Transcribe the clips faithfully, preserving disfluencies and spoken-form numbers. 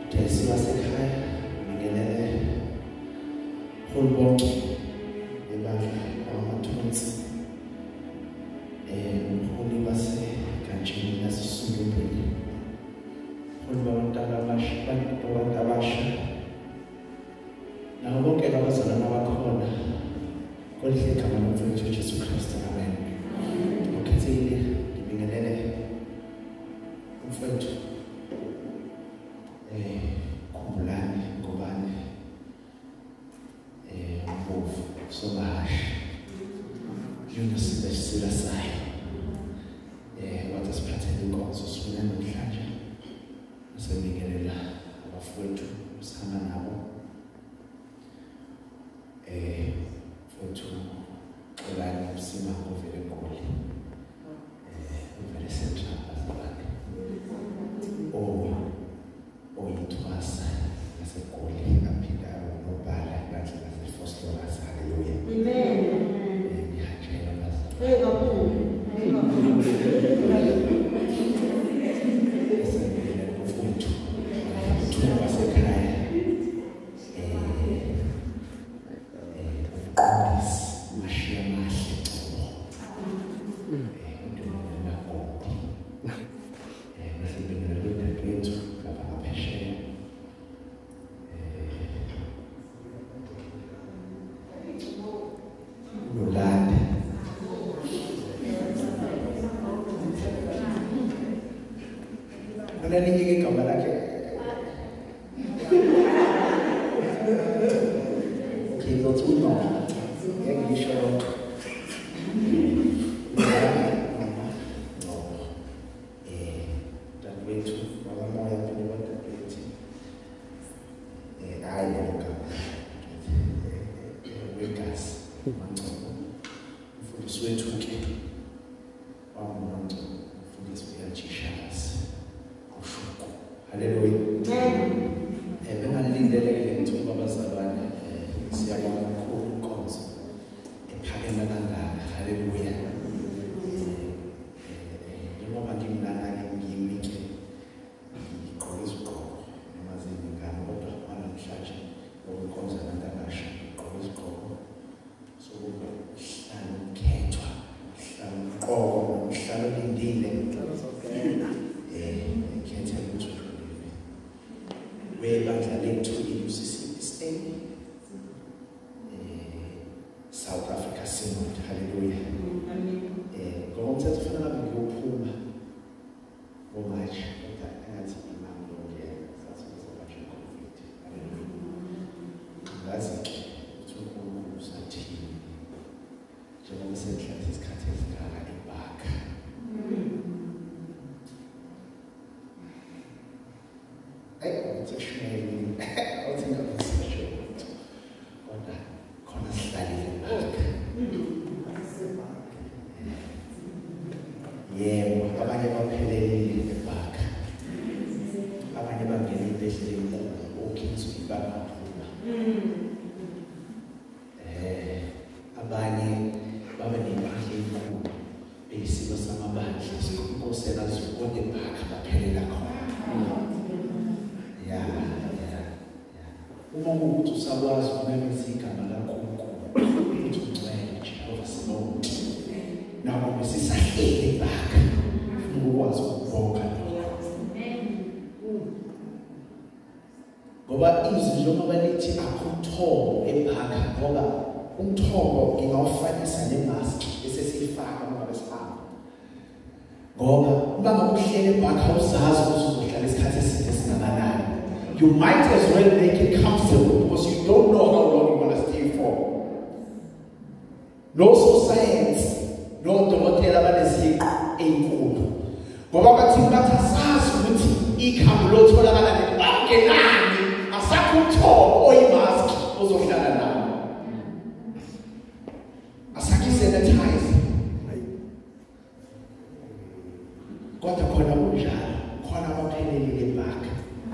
Desi wasekhaya ngingenele holbonke ebandla Mathonsi eh umholi base kanjeni nasisungubeli holba abantwana abasha abantu abasha nabo bonke abazalwana abakhona kodwa igama lomfowethu uJesu Kristu amen. Ukhethile ngibingelele umfowethu eh khumbulani ngobani eh mbovu sobahashi yona sibesila sayo eh wathi siphathele inkonzo sifuna namhlanje sibingelela abafowethu sihamba nabo eh mfowethu xolani usima ovele ngoli eh uvele central bazalwane oh oyithwasa yaseGoli aphinda nobhala ngandlela zefostora haleluya amen ngiyajela bazalwane hey kakhulu hey kakhulu esebenzele mfowethu thuba wasekhaya Nini igama lakhe ngizothunywa ngisho eh dadwethu wabamoya phela dadwethu eh hayi lokho wegas Ngcobo mfundisi wethu ke wamnqo mfundisi uyajishasa haleluya amen eh bengalindele ngithuba abazalwane siyabona uNkosi ephakeme kangaka haleluya njengoba ngimnana ngimi ke ngiqoka izigqoko noma zingane kodwa namhlanje uNkosi anandakasha uqoka izigqoko sokuba hlala ukhethwa hlala uqoka hlala lindile eh khetha ukuthi webandla lethu i-U C C S A eh South Africa Synod haleluya amen eh ngoba umthetho ufuna ngabe ngiyophuma ngomaji kodwa engathi imali yonke sathi bathi covid haleluya ngazi ke ukuthi uNkulunkulu usathini njengoba senhlala isikhathi esingaka ebhaka I want to share you. I think I'm not so sure. What that corner study back. Yeah, abanye baphelele back. Abanye bangena behleli okhithi babaphuma. Eh, abanye baba nemali enkulu. Besiba samabandla Inkosi yakazukode back baphelela khona. Yeah, yeah, yeah. Uma ukuthi usakwazi ukumemeza igama lakho uNkulunkulu ukuthi ungcwele Jehova sibonke. Nawo besisahlele ebhaka. Ukwazi ukubonga lokho. Ngoba izwi njengoba lithi akuthobo ebhaka ngoba umthobo ngingawufanisa nemask esesiyifaka ngoba sihamba. Ngoba uma ngokuhlele ebhaka uzazi ukuthi uzohlala isikhathi eside singakanani. You might as well make it comfortable because you don't know how long you want to stay for. No science, no dokotela baneziqu ezinkulu. Ngoba bathi bathi asazi ukuthi ikhambo lotholakala nebhanke nani, asakuthobo oyimask ozohlala nayo. Asakhi sanitize. Kodwa khona kunjalo, khona abaphelelile ebhaka.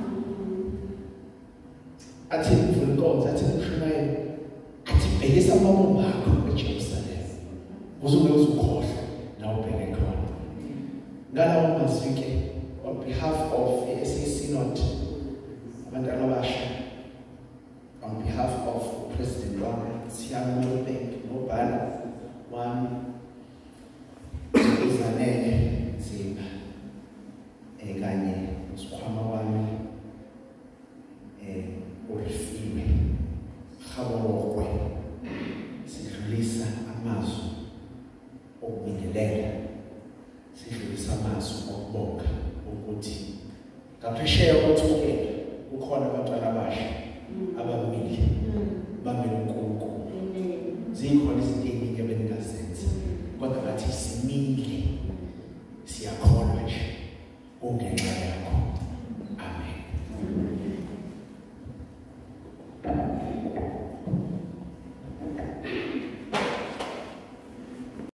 Athi mfundisi athi mshayeli athi bhekisa amabomba akho eJerusalem uzobe uzukhohle nawo bheke khona ngalawo mazwi ke on behalf of the S A Synod abantwana abasha, on behalf of President wami Siyabonga Bank nobhala wami uzanele Zimba ekanye nosikhwama wami eh urifiwe Khabokwe sidlulisa amazwi okubingelela, sidlulisa amazwi okubonga ukuthi ngaphesheya kothukela kukhona abantwana abasha abamile bamele uNkulunkulu. Zikhona izinto eziningi ebeningazenza kodwa bathi simile siyakholwa nje ungenxa yakho.